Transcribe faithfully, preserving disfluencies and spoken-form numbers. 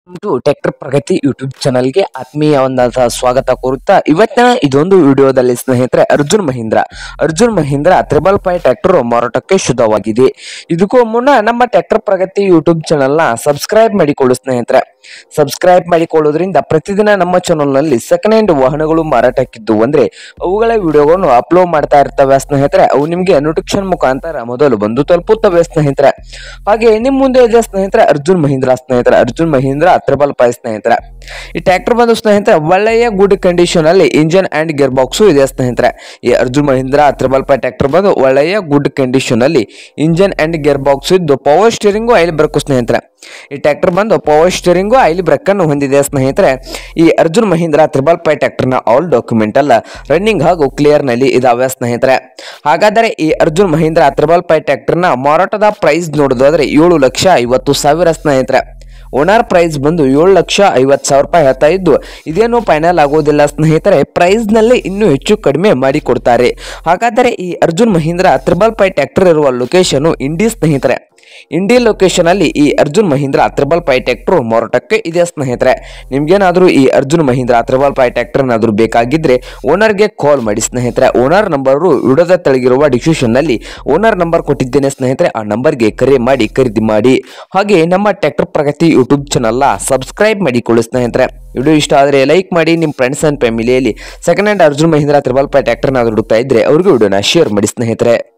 To tractor Pragati YouTube ಚಾನಲ್ಗೆ ಆತ್ಮೀಯವಾದ ಸ್ವಾಗತ ಕೋರುತ್ತಾ ಇವತ್ತಿನ ಇದೊಂದು ವಿಡಿಯೋದಲ್ಲಿ ಸ್ನೇಹಿತರೆ Arjun Mahindra Arjun Mahindra triple five tractor ಮಾರಾಟಕ್ಕೆ ಶುದ್ಧವಾಗಿದೆ. ಇದಕ್ಕೂ ಮುನ್ನ ನಮ್ಮ ಟ್ರ್ಯಾಕ್ಟರ್ ಪ್ರಗತಿ ಯೂಟ್ಯೂಬ್ ಚಾನಲ್ ನ ಸಬ್ಸ್ಕ್ರೈಬ್ ಮಾಡಿಕೊಳ್ಳು ಸ್ನೇಹಿತರೆ. ಸಬ್ಸ್ಕ್ರೈಬ್ ಮಾಡಿಕೊಳ್ಳೋದ್ರಿಂದ ಪ್ರತಿದಿನ ನಮ್ಮ ಚಾನಲ್ ನಲ್ಲಿ ಸೆಕೆಂಡ್ ಹ್ಯಾಂಡ್ ವಾಹನಗಳು ಮಾರಾಟಕ್ಕಿದ್ದು ಅಂದ್ರೆ ಅವುಗಳ ವಿಡಿಯೋಗಳನ್ನು ಅಪ್ಲೋಡ್ ಮಾಡ್ತಾ ಇರ್ತವೆ ಸ್ನೇಹಿತರೆ. ಅವು ನಿಮ್ಗೆ ನೋಟಿಫಿಕೇಶನ್ ಮುಖಾಂತರ ಮೊದಲು ಬಂದು ತಲುಪುತ್ತವೆ ಸ್ನೇಹಿತರೆ. ಹಾಗೆ ನಿಮ್ ಮುಂದೆ ಇದೆ ಸ್ನೇಹಿತರೆ ಅರ್ಜುನ್ ಮಹೀಂದ್ರ ಸ್ನೇಹಿತರೆ. ಅರ್ಜುನ್ ಮಹೀಂದ್ರ ತ್ರಿಬಲ್ ಫೈವ್ ಸ್ನೇಹಿತರೆ. ಈ ಟ್ರ್ಯಾಕ್ಟರ್ ಬಂದು ಸ್ನೇಹಿತರೆ ಒಳ್ಳೆಯ ಗುಡ್ ಕಂಡೀಷನ್ ಅಲ್ಲಿ ಇಂಜಿನ್ ಅಂಡ್ ಗೇರ್ ಬಾಕ್ಸ್ ಇದೆ ಸ್ನೇಹಿತರೆ. ಈ Arjun Mahindra triple five tractor ಬಂದು ಒಳ್ಳೆಯ ಗುಡ್ ಕಂಡೀಷನ್ ಅಲ್ಲಿ ಇಂಜಿನ್ ಅಂಡ್ ಗೇರ್ ಬಾಕ್ಸ್ ಇದ್ದು ಪವರ್ ಸ್ಟೀರಿಂಗು ಆಯಿಲ್ ಬ್ರೇಕ್ ಸ್ನೇಹಿತರೆ. ಈ ಟ್ರ್ಯಾಕ್ಟರ್ ಬಂದು ಪವರ್ ಸ್ಟೀರಿಂಗು ಆಯಿಲ್ ಬ್ರೇಕ್ ಅನ್ನು ಹೊಂದಿದೆ ಸ್ನೇಹಿತರೆ. ಈ Arjun Mahindra triple five tractor ನ ಆಲ್ ಡಾಕ್ಯುಮೆಂಟ್ ಅಲ್ಲ ರನ್ನಿಂಗ್ ಹಾಗೂ ಕ್ಲಿಯರ್ ನಲ್ಲಿ ಇದಾವೆ ಸ್ನೇಹಿತರೆ. ಹಾಗಾದರೆ ಈ Arjun Mahindra triple five tractor ನ ಮಾರಾಟದ ಪ್ರೈಸ್ ನೋಡೋದಾದ್ರೆ ಏಳು ಲಕ್ಷ ಐವತ್ತು ಸಾವಿರ ಸ್ನೇಹಿತರೆ. ಓನರ್ ಪ್ರೈಸ್ ಬಂದು ಏಳು ಲಕ್ಷ ಐವತ್ತು ಸಾವಿರ ರೂಪಾಯಿ ಹೇಳ್ತಾ ಇದ್ದು ಇದೇನು ಫೈನಲ್ ಆಗೋದಿಲ್ಲ ಸ್ನೇಹಿತರೆ. ಪ್ರೈಸ್ ನಲ್ಲಿ ಇನ್ನೂ ಹೆಚ್ಚು ಕಡಿಮೆ ಮಾಡಿ ಕೊಡ್ತಾರೆ. ಹಾಗಾದರೆ ಈ Arjun Mahindra triple five tractor ಇರುವ ಲೊಕೇಶನ್ ಇಂಡಿ ಸ್ನೇಹಿತರೆ. ಇಂಡಿ ಲೊಕೇಶನ್ ಅಲ್ಲಿ ಈ Arjun Mahindra triple five tractor ಮಾರಾಟಕ್ಕೆ ಇದೆ ಸ್ನೇಹಿತರೆ. ನಿಮ್ಗೇನಾದ್ರೂ ಈ Arjun Mahindra triple five tractor ಏನಾದ್ರೂ ಬೇಕಾಗಿದ್ರೆ ಓನರ್ಗೆ ಕಾಲ್ ಮಾಡಿ ಸ್ನೇಹಿತರೆ. ಓನರ್ ನಂಬರ್ ವಿಡಿಯೋದ ತೆಳಗಿರುವ ಡಿಸ್ಕ್ರಿಪ್ಷನ್ ನಲ್ಲಿ ಓನರ್ ನಂಬರ್ ಕೊಟ್ಟಿದ್ದೇನೆ ಸ್ನೇಹಿತರೆ. ಆ ನಂಬರ್ಗೆ ಕರೆ ಮಾಡಿ ಖರೀದಿ ಮಾಡಿ. ಹಾಗೆ ನಮ್ಮ tractor Pragati YouTube channel subscribe ಮಾಡಿಕೊಳ್ಳಿ ಸ್ನೇಹಿತರೆ. ವಿಡಿಯೋ ಇಷ್ಟ ಆದರೆ ಲೈಕ್ ಮಾಡಿ. ನಿಮ್ಮ ಫ್ರೆಂಡ್ಸ್ ಅಂಡ್ ಫ್ಯಾಮಿಲಿಯಲ್ಲಿ second hand Arjun Mahindra triple five tractor ಏನಾದ್ರೂ ಹುಡುಕ್ತಾ ಇದ್ರೆ ಅವ್ರಿಗೆ ವಿಡಿಯೋನ ಶೇರ್ ಮಾಡಿ ಸ್ನೇಹಿತರೆ.